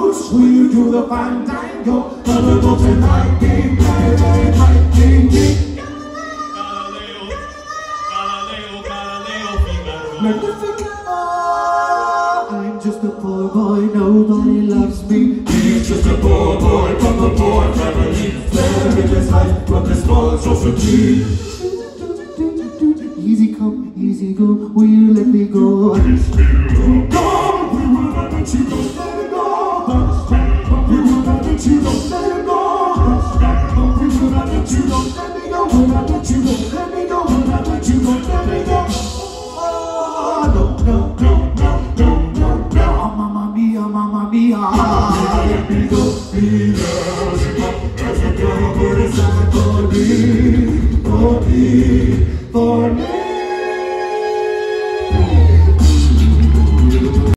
boots, will you do the fandango? Gonna go tonight, ding, ding, ding, ding. I'm just a poor boy, nobody loves me. He's just a poor boy from a poor family. There in his life, but this monstrosity. Easy come, easy go, will you let me go?